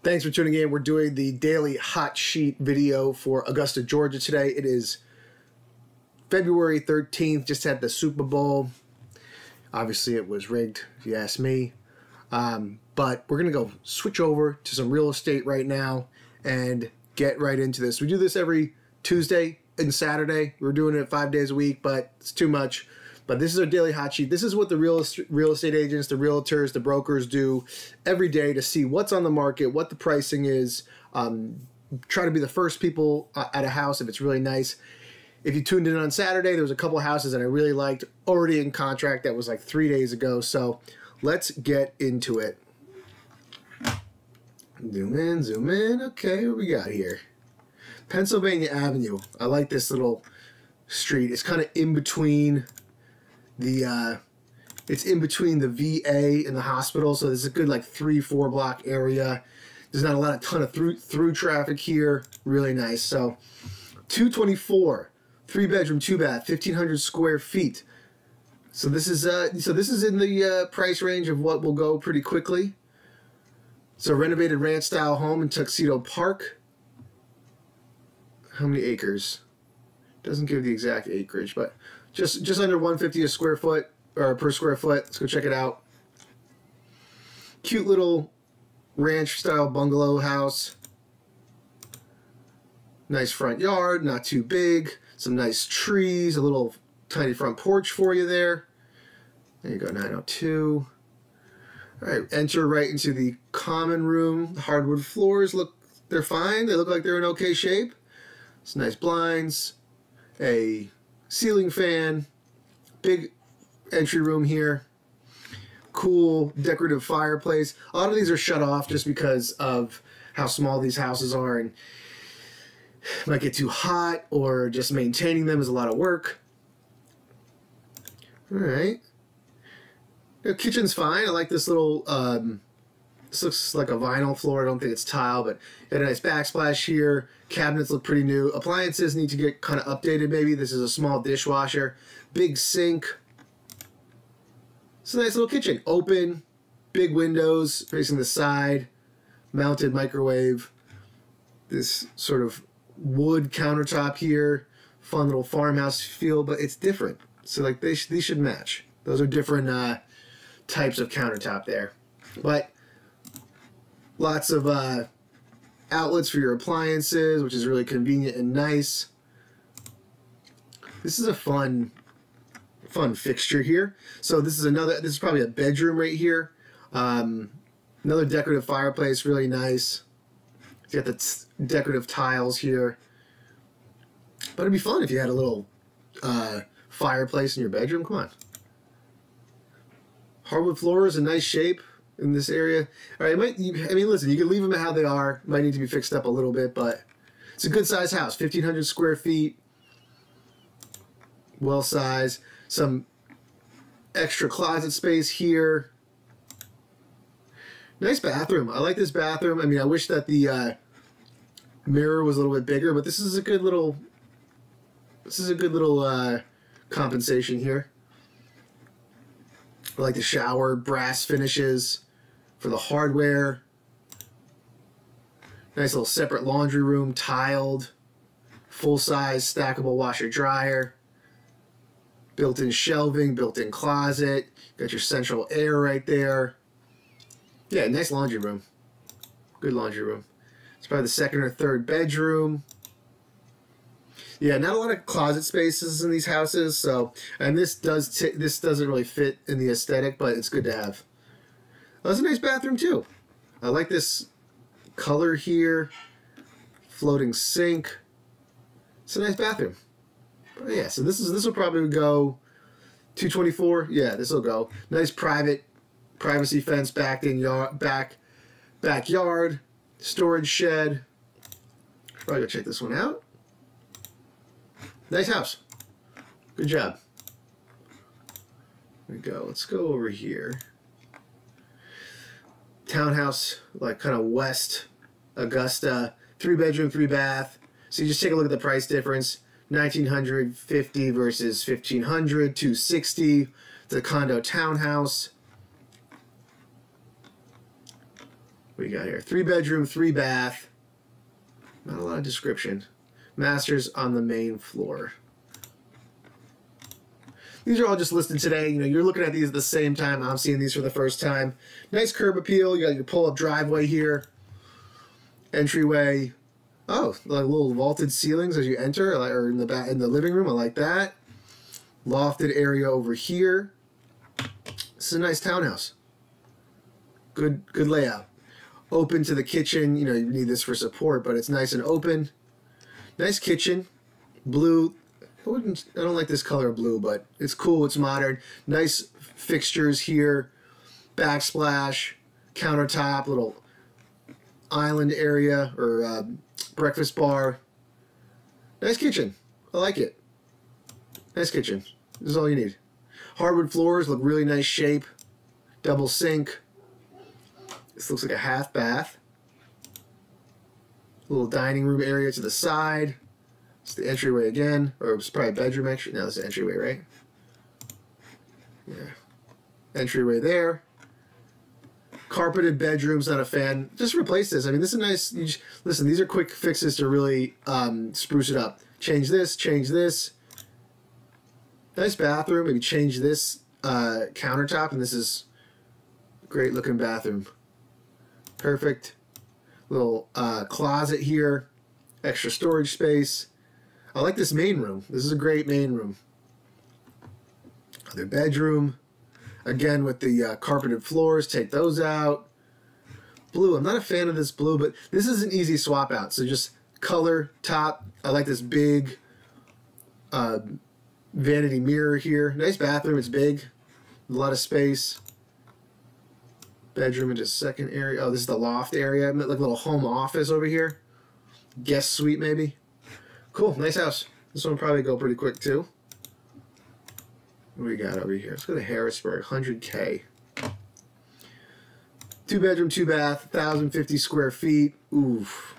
Thanks for tuning in. We're doing the daily hot sheet video for Augusta, Georgia today. It is February 13th, just had the Super Bowl. Obviously it was rigged, if you ask me. But we're going to go switch over to some real estate right now and get right into this. We do this every Tuesday and Saturday. We're doing it 5 days a week, but it's too much. But this is our daily hot sheet. This is what the real estate agents, the realtors, the brokers do every day to see what's on the market, what the pricing is. Try to be the first people at a house if it's really nice. If you tuned in on Saturday, there was a couple houses that I really liked already in contract. That was like 3 days ago. So let's get into it. Zoom in, zoom in. Okay, what we got here? Pennsylvania Avenue. I like this little street. It's kind of in between the it's in between the VA and the hospital, so there's a good like 3-4 block area. There's not a ton of through traffic here. Really nice. So 224, 3-bedroom, 2-bath, 1,500 square feet. So this is in the price range of what will go pretty quickly. It's a renovated ranch style home in Tuxedo Park. How many acres? Doesn't give the exact acreage, but just under 150 a square foot, or per square foot. Let's go check it out. Cute little ranch style bungalow house. Nice front yard, not too big. Some nice trees, a little tiny front porch for you there. There you go, 902. All right, enter right into the common room. The hardwood floors they're fine. They look like they're in okay shape. Some nice blinds, a ceiling fan, big entry room here, cool decorative fireplace. A lot of these are shut off just because of how small these houses are, and it might get too hot, or just maintaining them is a lot of work. All right. The kitchen's fine. I like this little, this looks like a vinyl floor. I don't think it's tile, but got a nice backsplash here. Cabinets look pretty new. Appliances need to get kind of updated maybe. This is a small dishwasher. Big sink. It's a nice little kitchen. Open, big windows facing the side. Mounted microwave. This sort of wood countertop here. Fun little farmhouse feel, but it's different. So like these should match. Those are different types of countertop there. But lots of outlets for your appliances, which is really convenient and nice. This is a fun fixture here. So this is probably a bedroom right here. Another decorative fireplace, really nice. It's got the decorative tiles here. But it'd be fun if you had a little fireplace in your bedroom. Come on. Hardwood floors in nice shape in this area. All right, I mean, listen, you can leave them how they are. Might need to be fixed up a little bit, but it's a good size house. 1,500 square feet. Well sized. Some extra closet space here. Nice bathroom. I like this bathroom. I mean, I wish that the mirror was a little bit bigger, but this is a good little compensation here. I like the shower, brass finishes for the hardware. Nice little separate laundry room, tiled, full-size stackable washer dryer. Built-in shelving, built-in closet. Got your central air right there. Yeah, nice laundry room. Good laundry room. It's probably the second or third bedroom. Yeah, not a lot of closet spaces in these houses, so, and this doesn't really fit in the aesthetic, but it's good to have. Oh, that's a nice bathroom too. I like this color here. Floating sink. It's a nice bathroom. But yeah, so this will probably go 224. Yeah, this will go. Nice privacy fence backed in backyard, storage shed. Probably go check this one out. Nice house. Good job. There we go. Let's go over here. Townhouse, like kind of west Augusta, 3-bedroom, 3-bath. So you just take a look at the price difference. 1,950 versus 1,500, 260. It's a condo townhouse. What do you got here? 3-bedroom, 3-bath. Not a lot of description. Masters on the main floor. These are all just listed today. You know, you're looking at these at the same time. I'm seeing these for the first time. Nice curb appeal. You got your pull-up driveway here. Entryway. Oh, like little vaulted ceilings as you enter, or in the living room. I like that. Lofted area over here. This is a nice townhouse. Good layout. Open to the kitchen. You know, you need this for support, but it's nice and open. Nice kitchen. Blue. I don't like this color blue, but it's cool. It's modern. Nice fixtures here. Backsplash. Countertop. Little island area or breakfast bar. Nice kitchen. I like it. Nice kitchen. This is all you need. Hardwood floors look really nice shape. Double sink. This looks like a half bath. Little dining room area to the side. It's the entryway again. Or it's probably a bedroom actually. No, it's the entryway, right? Yeah. Entryway there. Carpeted bedrooms, not a fan. Just replace this. I mean, this is nice. Listen, these are quick fixes to really spruce it up. Change this, change this. Nice bathroom. Maybe change this countertop, and this is a great looking bathroom. Perfect. Little closet here. Extra storage space. I like this main room. This is a great main room. Other bedroom. Again with the carpeted floors. Take those out. Blue. I'm not a fan of this blue, but this is an easy swap out. So just color, top. I like this big vanity mirror here. Nice bathroom. It's big. A lot of space. Bedroom into second area. Oh, this is the loft area. Like a little home office over here. Guest suite maybe. Cool. Nice house. This one will probably go pretty quick too. What do we got over here? Let's go to Harrisburg. 100K. 2-bedroom, 2-bath, 1,050 square feet. Oof.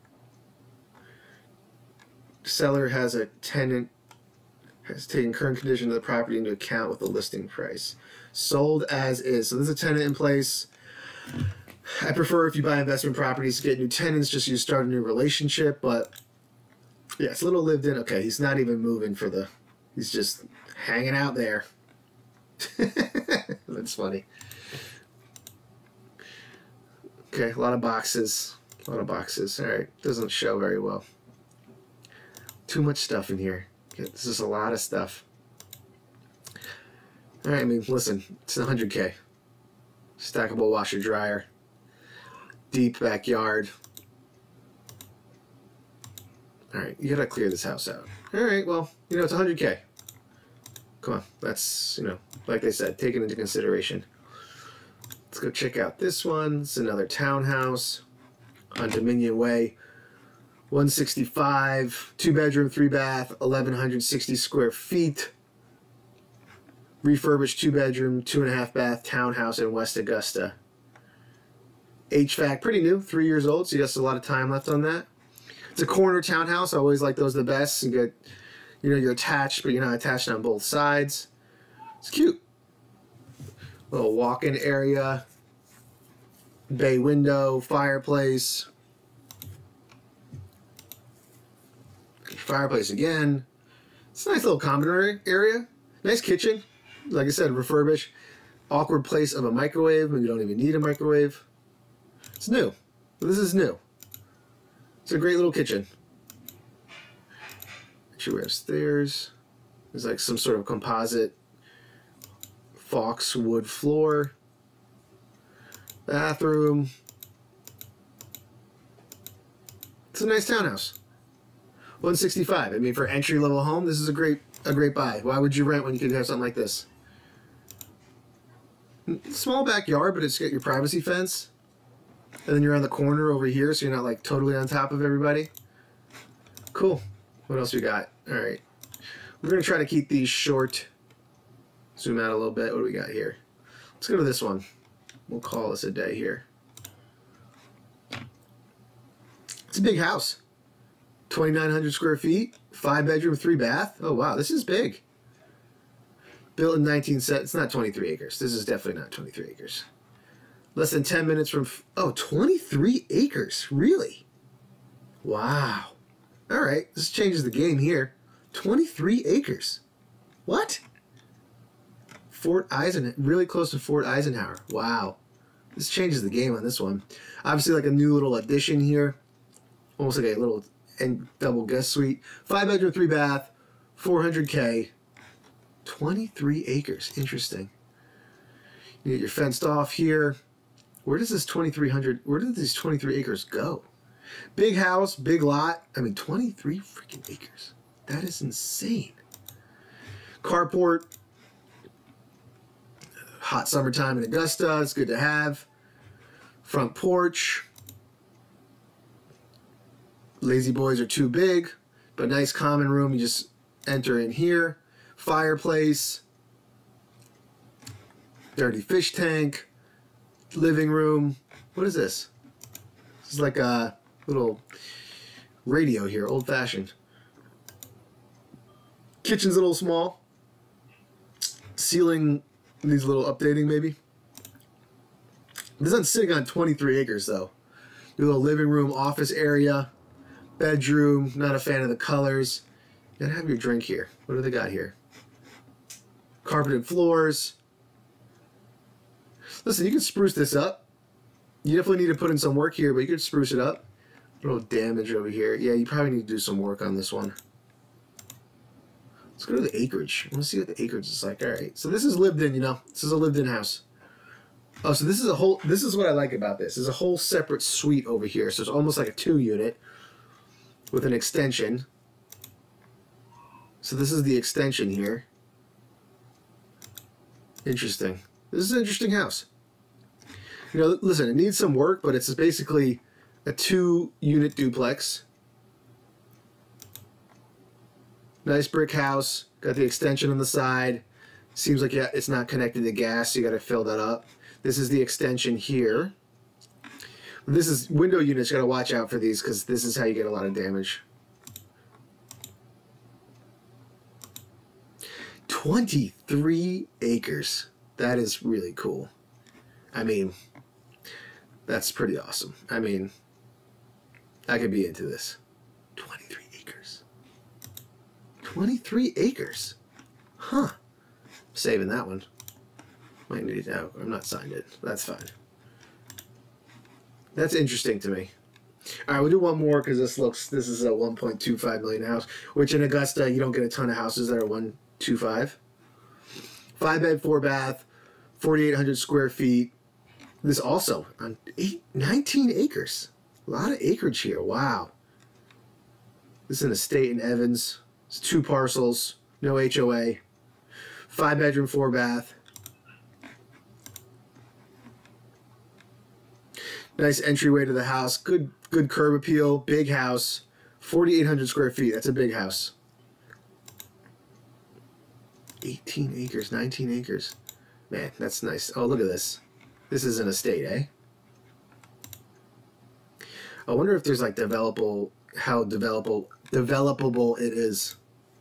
Seller has a tenant, has taken current condition of the property into account with the listing price. Sold as is. So there's a tenant in place. I prefer if you buy investment properties to get new tenants, just you start a new relationship. But yeah, it's a little lived in. Okay, he's not even moving for the, he's just hanging out there. That's funny. Okay, a lot of boxes. A lot of boxes. All right, doesn't show very well. Too much stuff in here. Okay, this is a lot of stuff. All right, I mean, listen, it's 100K. Stackable washer dryer. Deep backyard. All right, you gotta clear this house out. All right, well, you know, it's 100K. Come on, that's, you know, like they said, take it into consideration. Let's go check out this one. It's another townhouse on Dominion Way. 165, 2-bedroom, 3-bath, 1,160 square feet. Refurbished 2-bedroom, 2.5-bath townhouse in West Augusta. HVAC, pretty new, 3 years old, so you got a lot of time left on that. It's a corner townhouse. I always like those the best. You get, you know, you're attached, but you're not attached on both sides. It's cute. Little walk-in area. Bay window, fireplace. Fireplace again. It's a nice little common area. Nice kitchen. Like I said, refurbished. Awkward place of a microwave. Maybe you don't even need a microwave. It's new. This is new. It's a great little kitchen. Actually, we're upstairs. There's like some sort of composite Fox wood floor. Bathroom. It's a nice townhouse. 165. I mean, for entry-level home, this is a great buy. Why would you rent when you could have something like this? Small backyard, but it's got your privacy fence. And then you're on the corner over here, so you're not like totally on top of everybody. Cool. What else we got? All right. We're going to try to keep these short. Zoom out a little bit. What do we got here? Let's go to this one. We'll call this a day here. It's a big house. 2,900 square feet. 5-bedroom, 3-bath. Oh, wow. This is big. Built in 1970. It's not 23 acres. This is definitely not 23 acres. Less than 10 minutes from, 23 acres. Really? Wow. All right, this changes the game here. 23 acres. What? Fort Eisenhower, really close to Fort Eisenhower. Wow. This changes the game on this one. Obviously, like a new little addition here. Almost like a little and double guest suite. 5-bedroom, 3-bath, 400K. 23 acres. Interesting. You get your fenced off here. Where does this 2,300, where did these 23 acres go? Big house, big lot. I mean, 23 freaking acres. That is insane. Carport. Hot summertime in Augusta. It's good to have. Front porch. Lazy boys are too big, but nice common room. You just enter in here. Fireplace. Dirty fish tank. Living room. What is this? This is like a little radio here, old fashioned. Kitchen's a little small. Ceiling needs a little updating maybe. This one's sitting on 23 acres though. Your little living room, office area, bedroom. Not a fan of the colors. You gotta have your drink here. What do they got here? Carpeted floors. Listen, you can spruce this up. You definitely need to put in some work here, but you could spruce it up. A little damage over here. Yeah, you probably need to do some work on this one. Let's go to the acreage. I want to see what the acreage is like. All right, so this is lived in, you know. This is a lived in house. Oh, so this is a whole, this is what I like about this. There's a whole separate suite over here. So it's almost like a 2-unit with an extension. So this is the extension here. Interesting. This is an interesting house. You know, listen, it needs some work, but it's basically a 2-unit duplex. Nice brick house. Got the extension on the side. Seems like, yeah, it's not connected to gas, so you got to fill that up. This is the extension here. This is window units. You got to watch out for these because this is how you get a lot of damage. 23 acres. That is really cool. I mean, that's pretty awesome. I mean, I could be into this. 23 acres. 23 acres. Huh. Saving that one. Might need to, I'm not signed it. That's fine. That's interesting to me. All right, we'll do one more because this is a 1.25 million house, which in Augusta, you don't get a ton of houses that are 1.25. 5-bed, 4-bath, 4,800 square feet. This also on 19 acres. A lot of acreage here. Wow. This is an estate in Evans. It's 2 parcels, no HOA. 5-bedroom, 4-bath. Nice entryway to the house. Good curb appeal. Big house. 4,800 square feet. That's a big house. 18 acres, 19 acres. Man, that's nice. Oh, look at this. This is an estate, eh? I wonder if there's like how developable it is.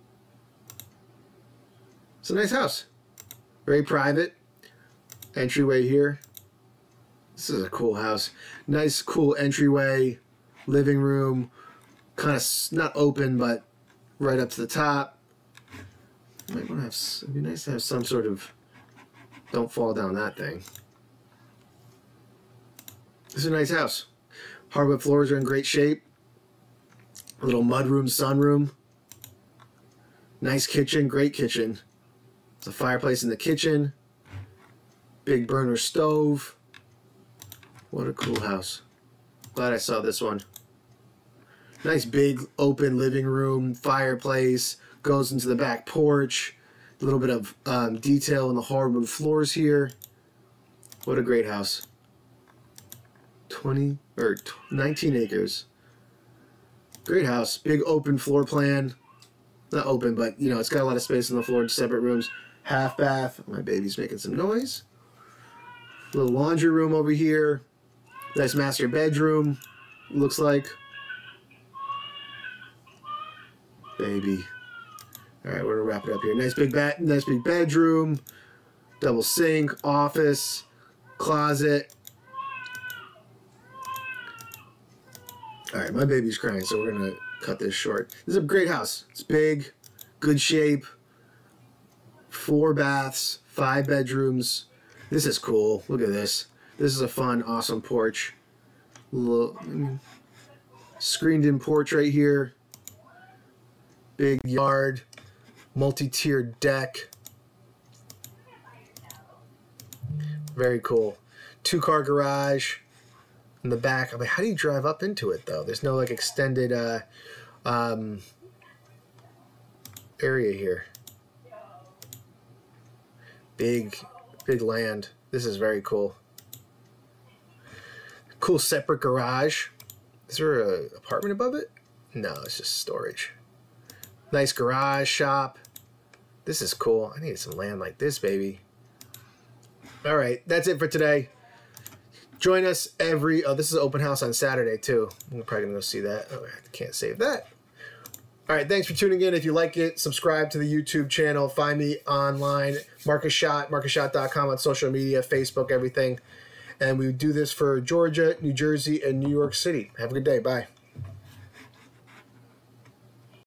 It's a nice house. Very private. Entryway here. This is a cool house. Nice, cool entryway. Living room. Kind of not open, but right up to the top. Might want to have, it'd be nice to have some sort of, don't fall down that thing. This is a nice house. Hardwood floors are in great shape. A little mudroom, sunroom. Nice kitchen, great kitchen. There's a fireplace in the kitchen. Big burner stove. What a cool house. Glad I saw this one. Nice big open living room, fireplace. Goes into the back porch. A little bit of detail in the hardwood floors here. What a great house. 19 acres. Great house. Big open floor plan. Not open, but you know, it's got a lot of space on the floor. Separate rooms. Half bath. My baby's making some noise. Little laundry room over here. Nice master bedroom. Looks like. Baby. All right, we're gonna wrap it up here. Nice big bedroom, double sink, office, closet, All right, my baby's crying, so we're going to cut this short. This is a great house. It's big, good shape, 4 baths, 5 bedrooms. This is cool. Look at this. This is a fun, awesome porch. Little screened-in porch right here. Big yard, multi-tiered deck. Very cool. 2-car garage in the back. I mean, how do you drive up into it, though? There's no, like, extended area here. Big land. This is very cool. Cool separate garage. Is there an apartment above it? No, it's just storage. Nice garage shop. This is cool. I need some land like this, baby. All right, that's it for today. Join us every... Oh, this is an open house on Saturday, too. I'm probably going to go see that. Oh, I can't save that. All right, thanks for tuning in. If you like it, subscribe to the YouTube channel. Find me online, marcusschott.com on social media, Facebook, everything. And we do this for Georgia, New Jersey, and New York City. Have a good day. Bye.